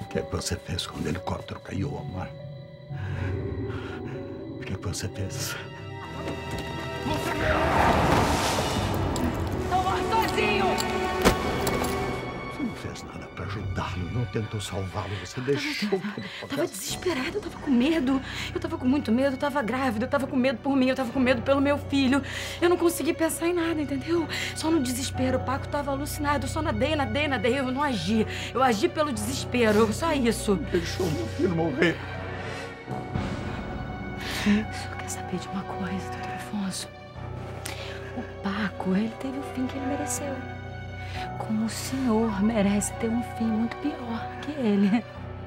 O que é que você fez quando o helicóptero caiu, Omar? O que é que você fez? Omar, sozinho! Você não fez nada para ajudá-lo, não tentou salvá-lo, você deixou que ele Tava desesperada, eu tava com medo. Eu tava com muito medo, eu tava grávida, eu tava com medo por mim, eu tava com medo pelo meu filho. Eu não consegui pensar em nada, entendeu? Só no desespero. O Paco tava alucinado, eu só nadei, eu não agi. Eu agi pelo desespero, só isso. Deixou meu filho morrer. O senhor quer saber de uma coisa, doutor Afonso? O Paco, ele teve o fim que ele mereceu. Como o senhor merece ter um fim muito pior que ele.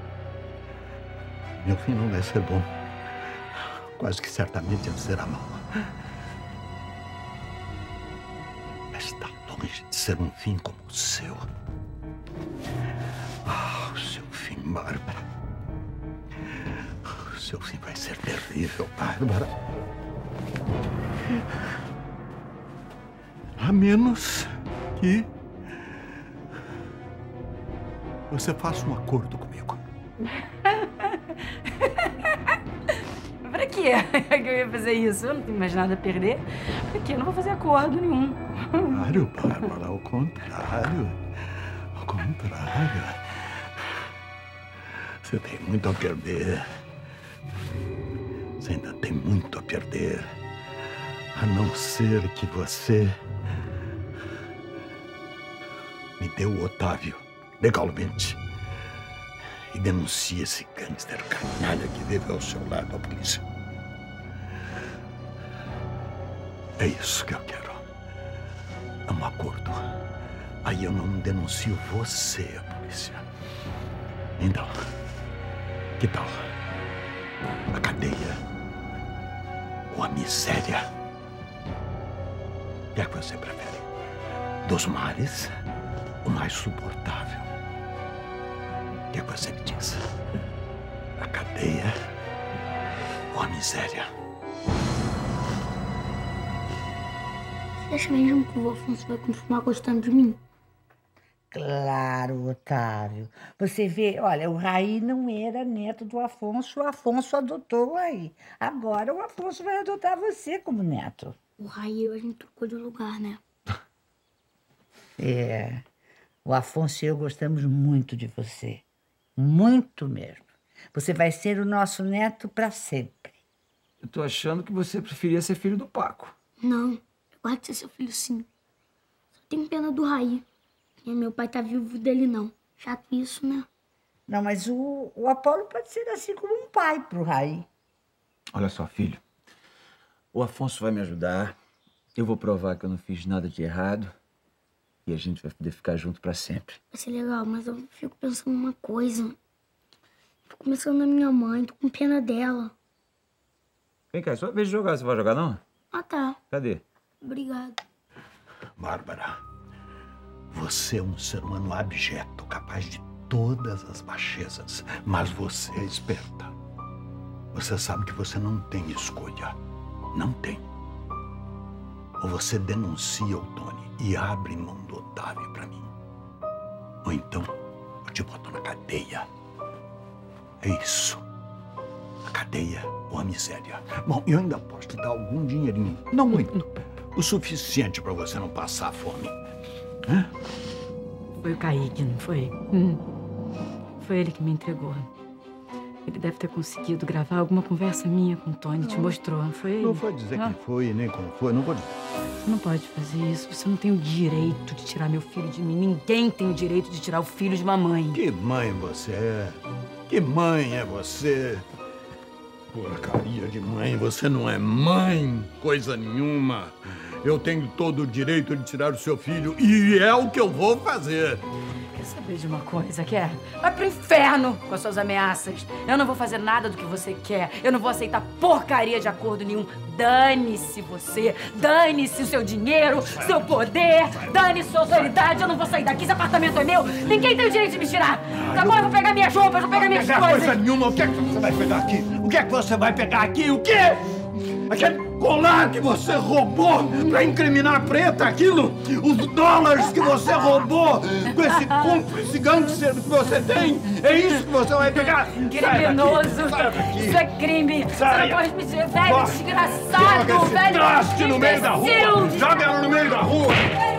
Meu fim não vai ser bom. Quase que certamente ele será mau. Mas está longe de ser um fim como o seu. Ah, o seu fim, Bárbara. O seu fim vai ser terrível, Bárbara. A menos que você faça um acordo comigo. Pra quê que eu ia fazer isso? Eu não tenho mais nada a perder. Pra quê? Eu não vou fazer acordo nenhum. Claro, Bárbara, ao contrário. Ao contrário. Você tem muito a perder. Você ainda tem muito a perder. A não ser que você me dê o Otávio legalmente e denuncie esse gangster canalha que vive ao seu lado à polícia. É isso que eu quero. É um acordo. Aí eu não denuncio você à polícia. Então, que tal a cadeia ou a miséria? O que é que você prefere? Dos males, o mais suportável? O que é que você me diz? A cadeia ou a miséria? Você acha mesmo que o Afonso vai continuar gostando de mim? Claro, Otávio. Você vê, olha, o Raí não era neto do Afonso, o Afonso adotou o Raí. Agora o Afonso vai adotar você como neto. O Raí e eu, a gente trocou de lugar, né? É, o Afonso e eu gostamos muito de você. Muito mesmo. Você vai ser o nosso neto para sempre. Eu tô achando que você preferia ser filho do Paco. Não, eu gosto de ser seu filho sim. Só tenho pena do Raí. E meu pai tá vivo dele não. Chato isso, né? Não, mas o Apolo pode ser assim como um pai pro Raí. Olha só, filho. O Afonso vai me ajudar. Eu vou provar que eu não fiz nada de errado. E a gente vai poder ficar junto pra sempre. Vai ser legal, mas eu fico pensando numa coisa. Fico pensando na minha mãe, tô com pena dela. Vem cá, é sua vez de jogar. Você vai jogar, não? Ah, tá. Cadê? Obrigado. Bárbara, você é um ser humano abjeto, capaz de todas as baixezas. Mas você é esperta. Você sabe que você não tem escolha. Não tem. Ou você denuncia o Tony e abre mão do Otávio pra mim. Ou então, eu te boto na cadeia. É isso. A cadeia ou a miséria. Bom, eu ainda posso te dar algum dinheirinho. Não muito. O suficiente pra você não passar fome. Hã? Foi o Kaique, não foi? Foi ele que me entregou. Ele deve ter conseguido gravar alguma conversa minha com o Tony. Te mostrou, não foi ele? Não foi dizer quem foi, nem como foi. Não vou dizer. Você não pode fazer isso. Você não tem o direito de tirar meu filho de mim. Ninguém tem o direito de tirar o filho de uma mãe. Que mãe você é? Que mãe é você? Porcaria de mãe. Você não é mãe, coisa nenhuma. Eu tenho todo o direito de tirar o seu filho e é o que eu vou fazer. Quer saber de uma coisa, quer? Vai pro inferno com as suas ameaças. Eu não vou fazer nada do que você quer. Eu não vou aceitar porcaria de acordo nenhum. Dane-se você. Dane-se o seu dinheiro, seu poder. Dane-se sua autoridade. Eu não vou sair daqui. Esse apartamento é meu. Ninguém tem o direito de me tirar. Tá bom? Eu vou pegar minhas roupas, vou pegar minhas coisas. Coisa nenhuma. O que é que você vai pegar aqui? O que é que você vai pegar aqui? O quê? Aquele colar que você roubou pra incriminar a Preta, aquilo, os dólares que você roubou com esse cúmplice gangster que você tem, é isso que você vai pegar? Criminoso! Sai daqui. Isso é crime! Sai. Você não pode me dizer, velho Vai. desgraçado, Joga esse velho! traste no meio da rua! imbecil. Joga ela no meio da rua!